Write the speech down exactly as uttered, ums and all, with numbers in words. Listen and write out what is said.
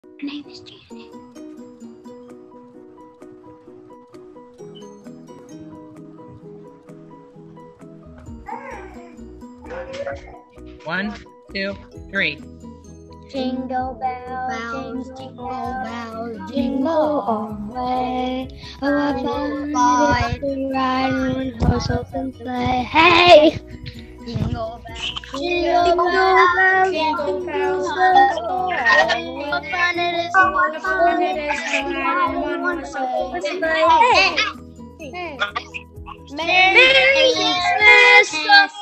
Her name is Janet. One, two, three. Jingle bells, jingle bells, jingle all the way. Oh, what fun it is to ride in one horse open sleigh. Hey! Jingle bells, jingle bells, jingle bells, what fun it is, what fun it is to ride in one horse open sleigh. Hey! Hey! Merry Christmas!